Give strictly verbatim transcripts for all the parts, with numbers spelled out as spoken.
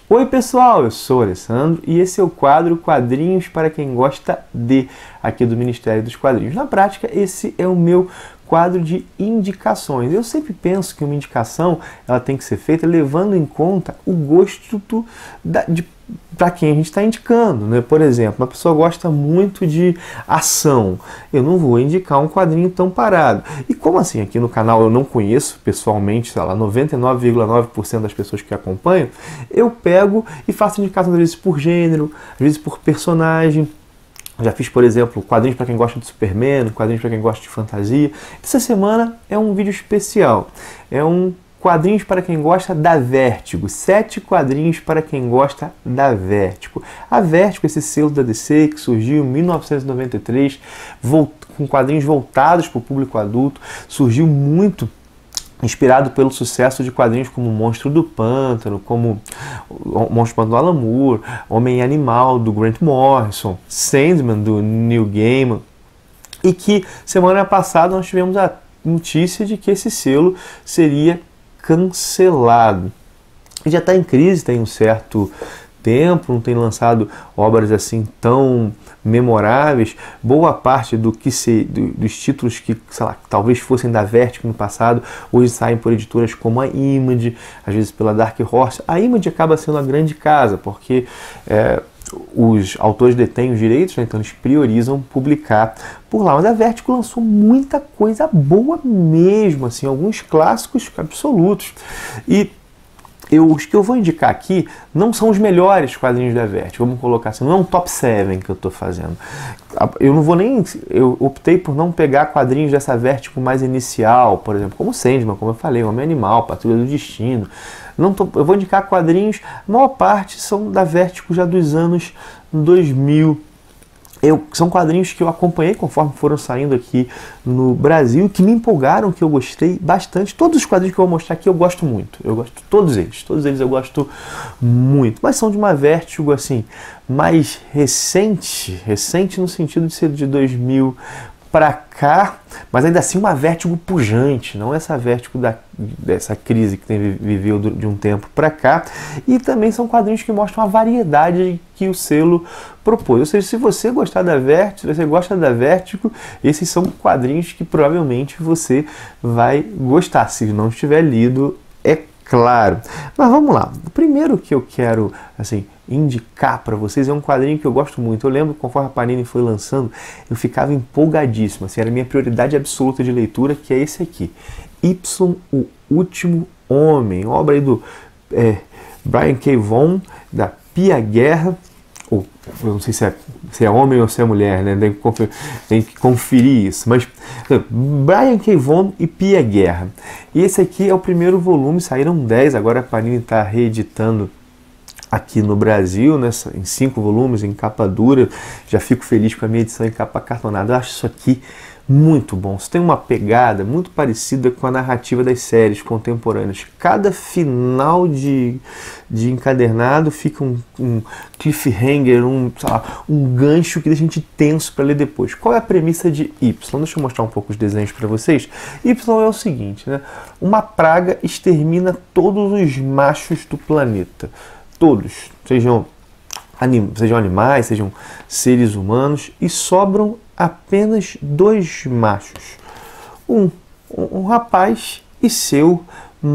Oi pessoal, eu sou o Alessandro e esse é o quadro Quadrinhos para quem gosta de, aqui do Ministério dos Quadrinhos. Na prática, esse é o meu quadro de indicações. Eu sempre penso que uma indicação ela tem que ser feita levando em conta o gosto do, da, de para quem a gente está indicando, né? Por exemplo, uma pessoa gosta muito de ação, eu não vou indicar um quadrinho tão parado. E como assim, aqui no canal eu não conheço pessoalmente, sei lá, noventa e nove vírgula nove por cento das pessoas que acompanham, eu pego e faço indicação às vezes por gênero, às vezes por personagem. Já fiz, por exemplo, quadrinhos para quem gosta de Superman, quadrinhos para quem gosta de fantasia. Essa semana é um vídeo especial, é um quadrinhos para quem gosta da Vertigo. Sete quadrinhos para quem gosta da Vertigo. A Vertigo, esse selo da D C que surgiu em mil novecentos e noventa e três, com quadrinhos voltados para o público adulto, surgiu muito inspirado pelo sucesso de quadrinhos como Monstro do Pântano, como Monstro do Pântano do Alan Moore, Homem Animal do Grant Morrison, Sandman do Neil Gaiman, e que semana passada nós tivemos a notícia de que esse selo seria cancelado. Já está em crise, tem um certo tempo, não tem lançado obras assim tão memoráveis. Boa parte do que se, do, dos títulos que, sei lá, talvez fossem da Vertigo no passado, hoje saem por editoras como a Image, às vezes pela Dark Horse. A Image acaba sendo a grande casa, porque é, os autores detêm os direitos, né? Então eles priorizam publicar por lá. Mas a Vertigo lançou muita coisa boa mesmo, assim, alguns clássicos absolutos. E eu, os que eu vou indicar aqui não são os melhores quadrinhos da Vertigo, vamos colocar assim, não é um top sete que eu estou fazendo. Eu não vou nem, eu optei por não pegar quadrinhos dessa Vertigo mais inicial, por exemplo, como Sandman, como eu falei, Homem Animal, Patrulha do Destino. Não tô, eu vou indicar quadrinhos, a maior parte são da Vertigo já dos anos dois mil. Eu, são quadrinhos que eu acompanhei conforme foram saindo aqui no Brasil, que me empolgaram, que eu gostei bastante. Todos os quadrinhos que eu vou mostrar aqui eu gosto muito. Eu gosto de todos eles. Todos eles eu gosto muito. Mas são de uma Vertigo assim, mais recente. Recente no sentido de ser de dois mil para cá, mas ainda assim uma Vertigo pujante, não essa Vertigo da, dessa crise que tem, viveu de um tempo para cá. E também são quadrinhos que mostram a variedade que o selo propôs. Ou seja, se você gostar da Vertigo, se você gosta da Vertigo, esses são quadrinhos que provavelmente você vai gostar, se não tiver lido, é claro. Mas vamos lá. O primeiro que eu quero assim indicar para vocês é um quadrinho que eu gosto muito. Eu lembro, conforme a Panini foi lançando, eu ficava empolgadíssimo. Assim, era a minha prioridade absoluta de leitura, que é esse aqui. Y, o Último Homem. Obra aí do é, Brian K. Vaughan, da Pia Guerra. Ou, eu não sei se é, se é homem ou se é mulher, né? Tem que conferir, tem que conferir isso. Mas Brian K. Vaughan e Pia Guerra. E esse aqui é o primeiro volume, saíram dez, agora a Panini está reeditando aqui no Brasil, nessa, em cinco volumes, em capa dura. Já fico feliz com a minha edição em capa cartonada. Eu acho isso aqui muito bom. Isso tem uma pegada muito parecida com a narrativa das séries contemporâneas. Cada final de, de encadernado fica um, um cliffhanger, um, sei lá, um gancho que deixa a gente tenso para ler depois. Qual é a premissa de Y? Deixa eu mostrar um pouco os desenhos para vocês. Y é o seguinte, né? Uma praga extermina todos os machos do planeta. Todos, sejam, anim, sejam animais, sejam seres humanos, e sobram apenas dois machos, um, um, um rapaz e seu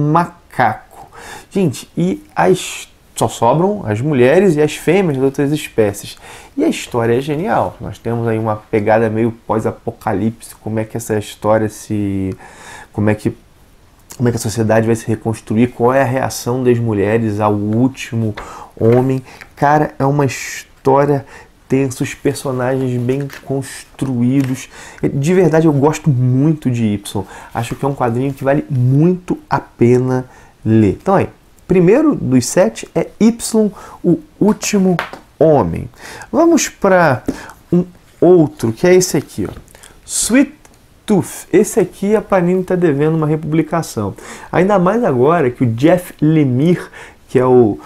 macaco. Gente, e as, só sobram as mulheres e as fêmeas de outras espécies. E a história é genial. Nós temos aí uma pegada meio pós-apocalipse, como é que essa história se... como é que como é que a sociedade vai se reconstruir, qual é a reação das mulheres ao último homem. Cara, é uma história tensa, os personagens bem construídos. De verdade, eu gosto muito de Y. Acho que é um quadrinho que vale muito a pena ler. Então aí, primeiro dos sete é Y, o Último Homem. Vamos para um outro, que é esse aqui, ó. Sweet Tooth. Esse aqui a Panini está devendo uma republicação. Ainda mais agora que o Jeff Lemire, que é o...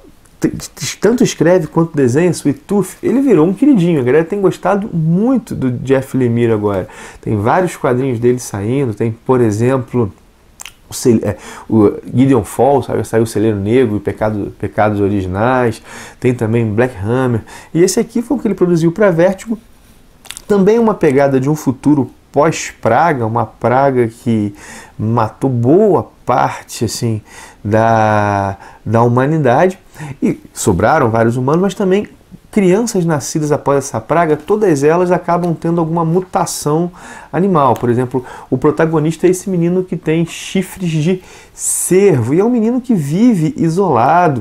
tanto escreve quanto desenha Sweet Tooth, ele virou um queridinho. A galera tem gostado muito do Jeff Lemire agora. Tem vários quadrinhos dele saindo. Tem, por exemplo, o Gideon Falls, sabe? Saiu o Celeiro Negro e Pecado, Pecados Originais, tem também Black Hammer, e esse aqui foi o que ele produziu para Vertigo, também uma pegada de um futuro pós-praga, uma praga que matou boa parte assim, da, da humanidade, e sobraram vários humanos, mas também crianças nascidas após essa praga, todas elas acabam tendo alguma mutação animal. Por exemplo, o protagonista é esse menino que tem chifres de cervo, e é um menino que vive isolado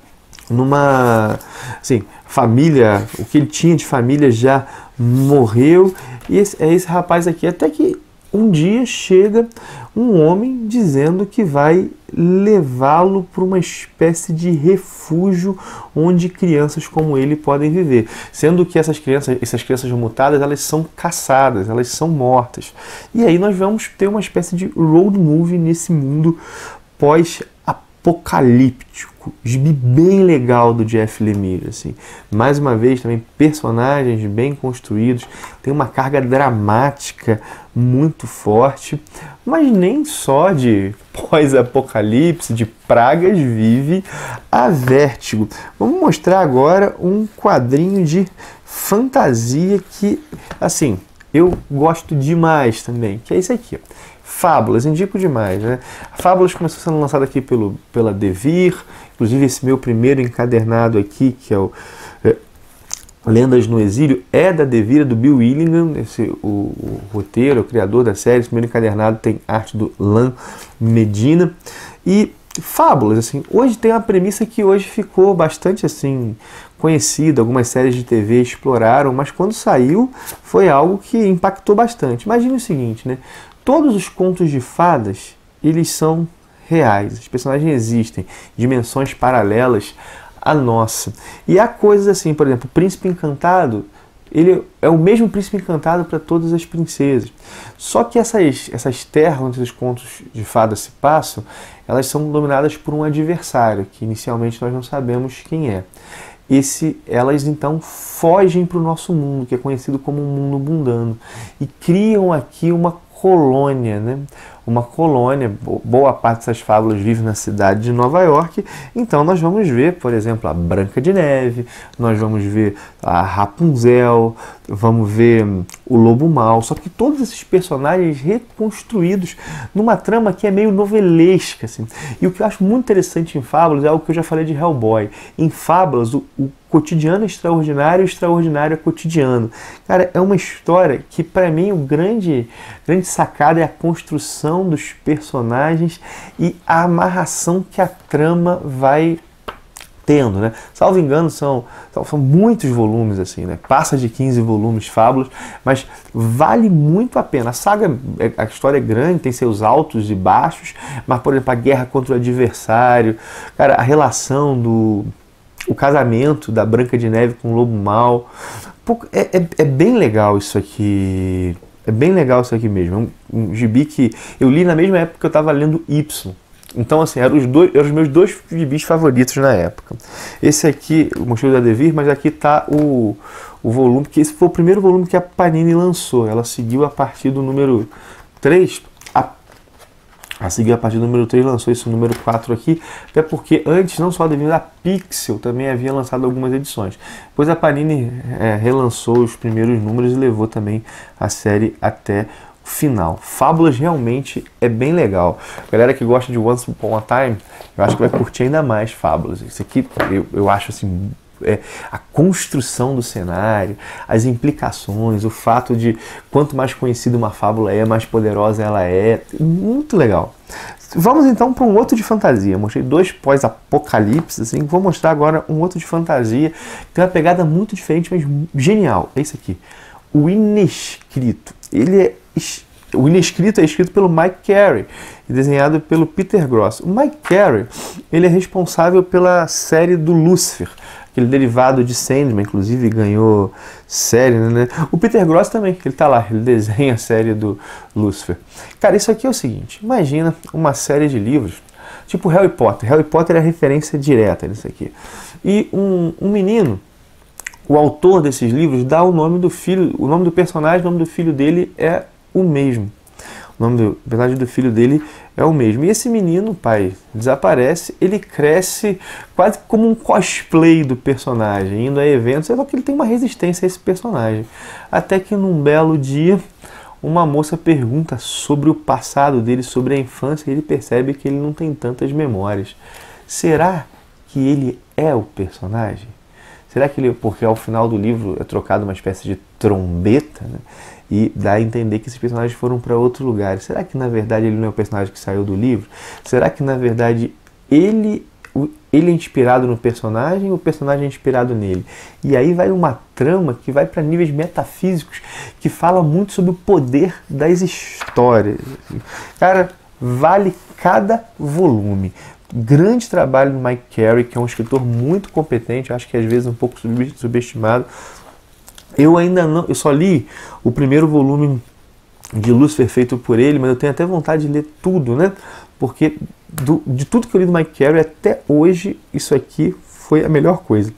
numa assim, família, o que ele tinha de família já morreu, e esse, é esse rapaz aqui, até que um dia chega um homem dizendo que vai levá-lo para uma espécie de refúgio onde crianças como ele podem viver, sendo que essas crianças, essas crianças mutadas, elas são caçadas, elas são mortas. E aí nós vamos ter uma espécie de road movie nesse mundo pós-apocalíptico. Gibi bem legal do Jeff Lemire, assim. Mais uma vez, também personagens bem construídos, tem uma carga dramática muito forte, mas nem só de pós-apocalipse, de pragas vive a Vertigo. Vamos mostrar agora um quadrinho de fantasia que, assim, eu gosto demais também, que é esse aqui, ó. Fábulas, indico demais, né? Fábulas começou sendo lançada aqui pelo, pela Devir, inclusive esse meu primeiro encadernado aqui, que é o é, Lendas no Exílio, é da Devir, do Bill Willingham, esse, o, o roteiro, o criador da série. Esse primeiro encadernado tem arte do Lan Medina. E Fábulas, assim, hoje tem uma premissa que hoje ficou bastante assim conhecida, algumas séries de T V exploraram, mas quando saiu foi algo que impactou bastante. Imagine o seguinte, né? Todos os contos de fadas, eles são reais, os personagens existem, dimensões paralelas à nossa. E há coisas assim, por exemplo, o Príncipe Encantado, ele é o mesmo Príncipe Encantado para todas as princesas. Só que essas, essas terras onde os contos de fadas se passam, elas são dominadas por um adversário, que inicialmente nós não sabemos quem é. Esse, elas então fogem para o nosso mundo, que é conhecido como um mundo mundano, e criam aqui uma colônia, né? Uma colônia, boa parte dessas fábulas vive na cidade de Nova York, então nós vamos ver, por exemplo, a Branca de Neve, nós vamos ver a Rapunzel, vamos ver o Lobo Mau, só que todos esses personagens reconstruídos numa trama que é meio novelesca, assim. E o que eu acho muito interessante em Fábulas é algo que eu já falei de Hellboy. Em Fábulas, o, o cotidiano é extraordinário e o extraordinário é cotidiano. Cara, é uma história que, para mim, o grande, grande sacada é a construção dos personagens e a amarração que a trama vai tendo, né? Salvo engano, são, são muitos volumes, assim, né? Passa de quinze volumes, Fábulas, mas vale muito a pena. A saga, a história é grande, tem seus altos e baixos, mas, por exemplo, a guerra contra o adversário, cara, a relação do... o casamento da Branca de Neve com o Lobo Mau, é, é, é bem legal isso aqui. É bem legal isso aqui mesmo. É um, um gibi que eu li na mesma época que eu estava lendo Y. Então, assim, eram os, dois, eram os meus dois gibis favoritos na época. Esse aqui, o Mochileiro da Devir, mas aqui está o, o volume, que esse foi o primeiro volume que a Panini lançou. Ela seguiu a partir do número três. A, a seguir a partir do número três, lançou esse número quatro aqui, até porque antes, não só a Devir, a Pixel também havia lançado algumas edições. Depois a Panini é, relançou os primeiros números e levou também a série até final. Fábulas realmente é bem legal. Galera que gosta de Once Upon a Time, eu acho que vai curtir ainda mais Fábulas. Isso aqui eu, eu acho assim, é, a construção do cenário, as implicações, o fato de quanto mais conhecida uma fábula é, mais poderosa ela é. Muito legal. Vamos então para um outro de fantasia. Eu mostrei dois pós-apocalipse, assim. Vou mostrar agora um outro de fantasia que tem uma pegada muito diferente, mas genial. É esse aqui. O Inescrito. Ele é O Inescrito é escrito pelo Mike Carey e desenhado pelo Peter Gross. O Mike Carey, ele é responsável pela série do Lucifer, aquele derivado de Sandman, inclusive ganhou série, né? O Peter Gross também, ele tá lá, ele desenha a série do Lucifer. Cara, isso aqui é o seguinte, imagina uma série de livros, tipo Harry Potter. Harry Potter é a referência direta nisso aqui. E um, um menino, o autor desses livros, dá o nome do filho, o nome do personagem, o nome do filho dele é o mesmo. O nome do o personagem do filho dele é o mesmo. E esse menino, o pai, desaparece, ele cresce quase como um cosplay do personagem, indo a eventos, só que ele tem uma resistência a esse personagem. Até que num belo dia, uma moça pergunta sobre o passado dele, sobre a infância, e ele percebe que ele não tem tantas memórias. Será que ele é o personagem? Será que ele, porque ao final do livro é trocado uma espécie de trombeta, né? E dá a entender que esses personagens foram para outro lugar. Será que na verdade ele não é o personagem que saiu do livro? Será que na verdade ele, ele é inspirado no personagem ou o personagem é inspirado nele? E aí vai uma trama que vai para níveis metafísicos, que fala muito sobre o poder das histórias. Cara, vale cada volume. Grande trabalho do Mike Carey, que é um escritor muito competente, acho que às vezes um pouco subestimado. Eu ainda não, eu só li o primeiro volume de Lucifer feito por ele, mas eu tenho até vontade de ler tudo, né? Porque do, de tudo que eu li do Mike Carey até hoje, isso aqui foi a melhor coisa.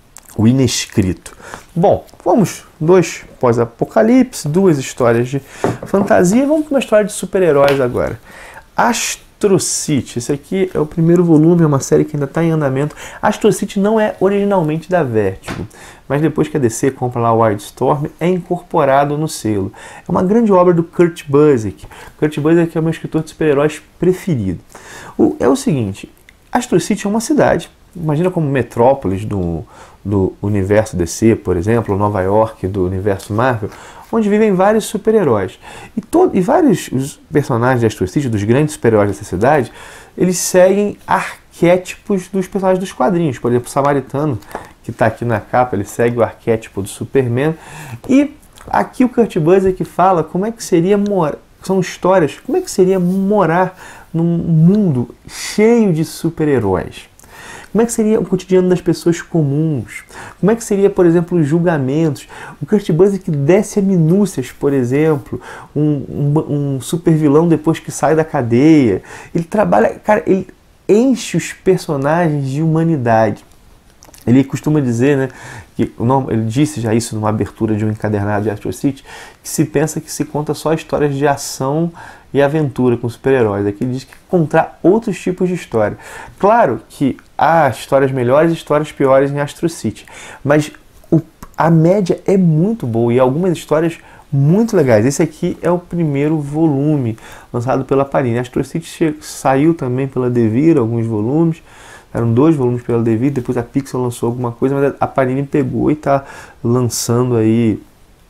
O inescrito. Bom, vamos, dois pós-apocalipse, duas histórias de fantasia, vamos para uma história de super-heróis agora. Astro City, esse aqui é o primeiro volume, é uma série que ainda está em andamento. Astro City não é originalmente da Vertigo, mas depois que a D C compra lá o Wildstorm, é incorporado no selo. É uma grande obra do Kurt Busiek. Kurt Busiek é o meu escritor de super-heróis preferido. O, é o seguinte, Astro City é uma cidade, imagina como metrópolis do, do universo D C, por exemplo, Nova York do universo Marvel, onde vivem vários super-heróis. E, todo, e vários os personagens de Astro City, dos grandes super-heróis dessa cidade, eles seguem arquétipos dos personagens dos quadrinhos. Por exemplo, o Samaritano, que está aqui na capa, ele segue o arquétipo do Superman. E aqui o Kurt Busiek fala como é que seria morar, são histórias, como é que seria morar num mundo cheio de super-heróis. Como é que seria o cotidiano das pessoas comuns? Como é que seria, por exemplo, os julgamentos? O Kurt Busiek desce a minúcias, por exemplo, um, um, um super vilão depois que sai da cadeia. Ele trabalha, cara, ele enche os personagens de humanidade. Ele costuma dizer, né, que não, ele disse já isso numa abertura de um encadernado de Astro City, que se pensa que se conta só histórias de ação e aventura com super-heróis. Aqui ele diz que encontrar outros tipos de história. Claro que há histórias melhores e histórias piores em Astro City, mas o, a média é muito boa e algumas histórias muito legais. Esse aqui é o primeiro volume lançado pela Panini. Astro City saiu também pela Devir, alguns volumes. Eram dois volumes pela Devir, depois a Pixel lançou alguma coisa, mas a Panini pegou e está lançando aí,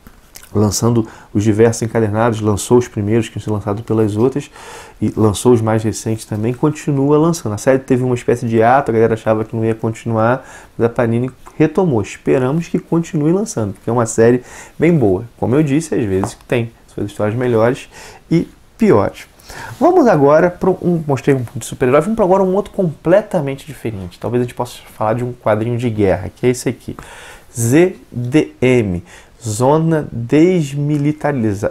lançando os diversos encadernados, lançou os primeiros que tinham sido lançados pelas outras e lançou os mais recentes também, continua lançando. A série teve uma espécie de ato, a galera achava que não ia continuar, mas a Panini retomou. Esperamos que continue lançando, porque é uma série bem boa. Como eu disse, às vezes tem suas histórias melhores e piores. Vamos agora para um, mostrei um de super-herói, vamos para agora um outro completamente diferente. Talvez a gente possa falar de um quadrinho de guerra, que é esse aqui. Z D M, Zona Desmilitariza,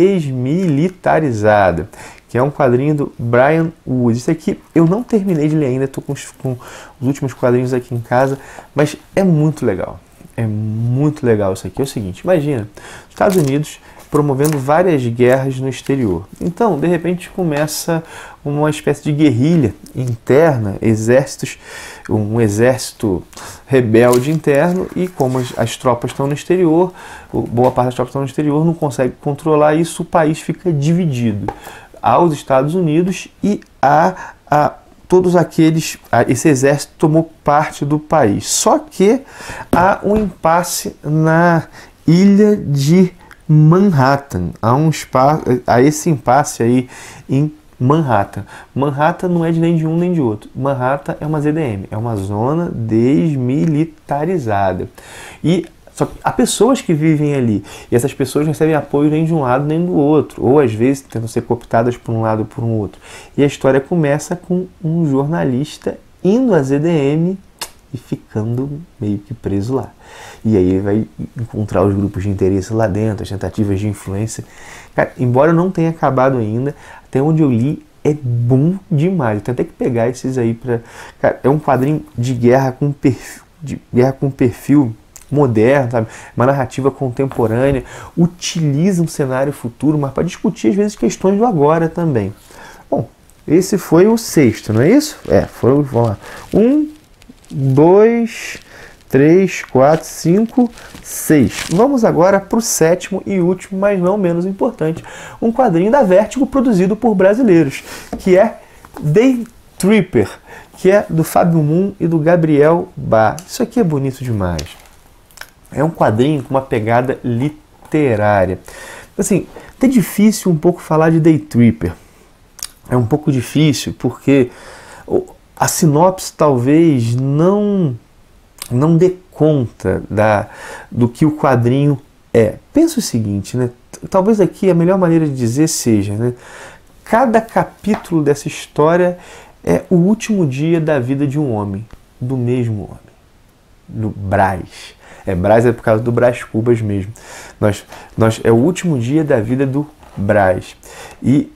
Desmilitarizada, que é um quadrinho do Brian Wood. Isso aqui eu não terminei de ler ainda, estou com, com os últimos quadrinhos aqui em casa, mas é muito legal. É muito legal isso aqui. É o seguinte, imagina, Estados Unidos promovendo várias guerras no exterior. Então, de repente, começa uma espécie de guerrilha interna, exércitos, um exército rebelde interno, e como as, as tropas estão no exterior, boa parte das tropas estão no exterior, não consegue controlar isso, o país fica dividido. Há os Estados Unidos e há a todos aqueles, esse exército tomou parte do país. Só que há um impasse na ilha de Manhattan. Há, um espaço, há esse impasse aí em Manhattan. Manhattan não é de nem de um nem de outro. Manhattan é uma Z D M, é uma zona desmilitarizada. E só que há pessoas que vivem ali, e essas pessoas não recebem apoio nem de um lado nem do outro, ou às vezes tentam ser cooptadas por um lado ou por um outro. E a história começa com um jornalista indo à Z D M e ficando meio que preso lá. E aí ele vai encontrar os grupos de interesse lá dentro, as tentativas de influência. Cara, embora não tenha acabado ainda, até onde eu li é bom demais. Eu tenho até que pegar esses aí para... Cara, é um quadrinho de guerra com perfil, de guerra com perfil moderno, sabe? Uma narrativa contemporânea, utiliza um cenário futuro, mas para discutir às vezes questões do agora também. Bom, esse foi o sexto, não é isso? É, foram, vamos lá. Um, dois, três, quatro, cinco, seis. Vamos agora para o sétimo e último, mas não menos importante, um quadrinho da Vertigo produzido por brasileiros, que é Day Tripper, que é do Fábio Moon e do Gabriel Bá. Isso aqui é bonito demais. É um quadrinho com uma pegada literária. Assim, é difícil um pouco falar de Day Tripper. É um pouco difícil porque a sinopse talvez não, não dê conta da, do que o quadrinho é. Pensa o seguinte, né? Talvez aqui a melhor maneira de dizer seja, né? Cada capítulo dessa história é o último dia da vida de um homem, do mesmo homem, do Brás. É, Brás é por causa do Brás Cubas mesmo. Nós, nós, é o último dia da vida do Brás. E,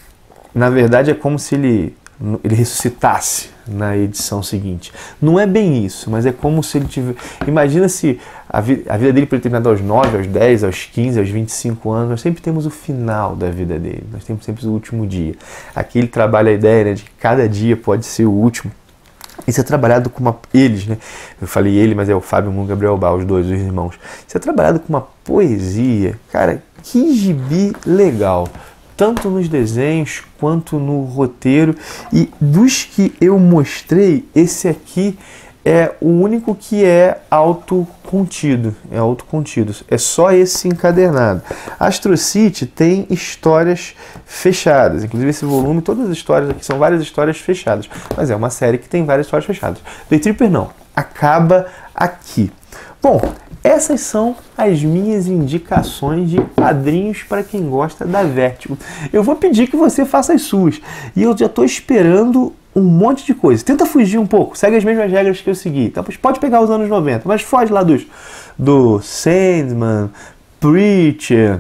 na verdade, é como se ele, ele ressuscitasse na edição seguinte. Não é bem isso, mas é como se ele tivesse... Imagina se a, vi, a vida dele foi terminada aos nove, aos dez, aos quinze, aos vinte e cinco anos. Nós sempre temos o final da vida dele. Nós temos sempre o último dia. Aqui ele trabalha a ideia, né, de que cada dia pode ser o último. Isso é trabalhado com uma... Eles, né? Eu falei ele, mas é o Fábio Moon e o Gabriel Bá, os dois, os irmãos. Isso é trabalhado com uma poesia. Cara, que gibi legal. Tanto nos desenhos quanto no roteiro. E dos que eu mostrei, esse aqui é o único que é autocontido. É autocontido. É só esse encadernado. Astro City tem histórias fechadas. Inclusive esse volume, todas as histórias aqui são várias histórias fechadas. Mas é uma série que tem várias histórias fechadas. Day Tripper não. Acaba aqui. Bom, essas são as minhas indicações de quadrinhos para quem gosta da Vertigo. Eu vou pedir que você faça as suas. E eu já estou esperando um monte de coisa. Tenta fugir um pouco. Segue as mesmas regras que eu segui. Então, pode pegar os anos noventa, mas foge lá dos, do Sandman, Preacher,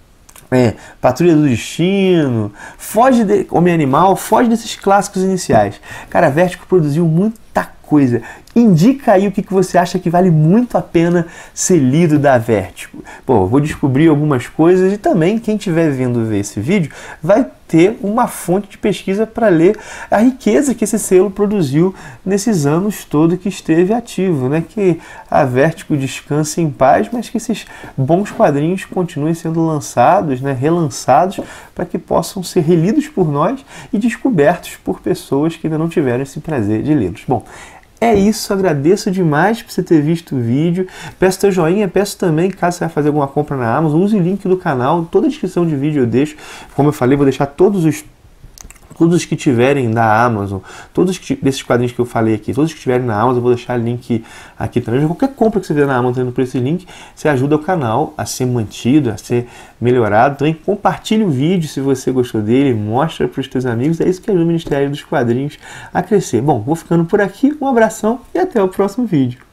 é, Patrulha do Destino. Foge de Homem Animal, foge desses clássicos iniciais. Cara, a Vertigo produziu muita coisa. Indica aí o que você acha que vale muito a pena ser lido da Vertigo. Pô, eu vou descobrir algumas coisas e também quem estiver vendo ver esse vídeo vai ter uma fonte de pesquisa para ler a riqueza que esse selo produziu nesses anos todos que esteve ativo, né? Que a Vertigo descanse em paz, mas que esses bons quadrinhos continuem sendo lançados, né? Relançados, para que possam ser relidos por nós e descobertos por pessoas que ainda não tiveram esse prazer de lê-los. Bom, é isso, agradeço demais por você ter visto o vídeo, peço teu joinha, peço também, caso você vai fazer alguma compra na Amazon, use o link do canal, toda a descrição de vídeo eu deixo, como eu falei, vou deixar todos os Todos os que tiverem da Amazon, todos que, desses quadrinhos que eu falei aqui, todos que tiverem na Amazon, eu vou deixar link aqui também. Qualquer compra que você fizer na Amazon tendo por esse link, você ajuda o canal a ser mantido, a ser melhorado. Também compartilhe o vídeo se você gostou dele, mostra para os seus amigos. É isso que ajuda o Ministério dos Quadrinhos a crescer. Bom, vou ficando por aqui, um abração e até o próximo vídeo.